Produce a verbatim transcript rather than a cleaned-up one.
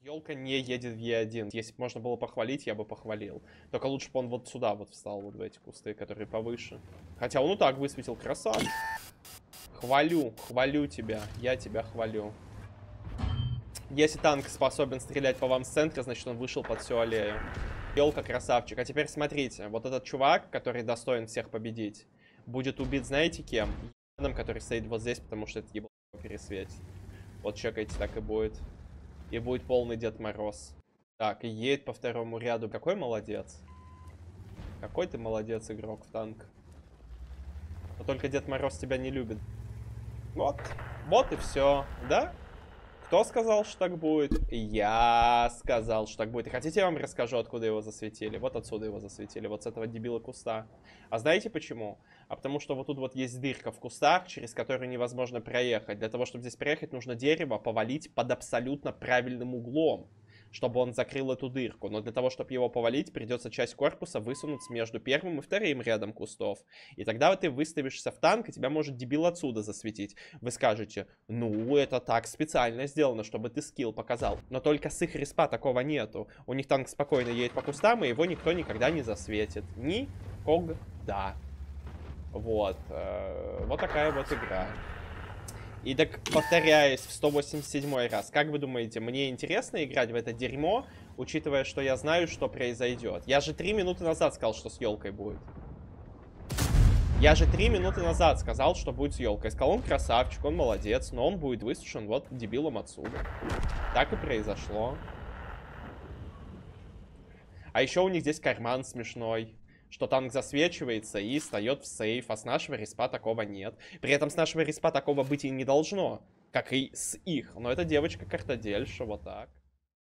Ёлка не едет в Е один. Если бы можно было похвалить, я бы похвалил. Только лучше бы он вот сюда вот встал, вот в эти кусты, которые повыше. Хотя он и так высветил. Красавчик. Хвалю, хвалю тебя. Я тебя хвалю. Если танк способен стрелять по вам с центра, значит он вышел под всю аллею. Ёлка красавчик. А теперь смотрите. Вот этот чувак, который достоин всех победить, будет убит, знаете кем? Ебаным, который стоит вот здесь, потому что это ебаный пересветит. Вот чекайте, так и будет. И будет полный Дед Мороз. Так, и едет по второму ряду. Какой молодец. Какой ты молодец, игрок в танк. Но только Дед Мороз тебя не любит. Вот. Вот и все. Да? Кто сказал, что так будет? Я сказал, что так будет. И хотите, я вам расскажу, откуда его засветили? Вот отсюда его засветили. Вот с этого дебила куста. А знаете почему? А потому что вот тут вот есть дырка в кустах, через которую невозможно проехать. Для того, чтобы здесь проехать, нужно дерево повалить под абсолютно правильным углом, чтобы он закрыл эту дырку. Но для того, чтобы его повалить, придется часть корпуса высунуть между первым и вторым рядом кустов. И тогда вот ты выставишься в танк, и тебя может дебил отсюда засветить. Вы скажете, ну, это так специально сделано, чтобы ты скилл показал. Но только с их респа такого нету. У них танк спокойно едет по кустам, и его никто никогда не засветит. Никогда. Вот. Вот такая вот игра. И так повторяюсь в сто восемьдесят седьмой раз. Как вы думаете, мне интересно играть в это дерьмо, учитывая, что я знаю, что произойдет? Я же три минуты назад сказал, что с елкой будет. Я же три минуты назад сказал, что будет с елкой. Сказал, он красавчик, он молодец, но он будет высушен вот дебилом отсюда. Так и произошло. А еще у них здесь карман смешной. Что танк засвечивается и встает в сейф, а с нашего респа такого нет. При этом с нашего респа такого быть и не должно, как и с их. Но эта девочка картодельша, вот так.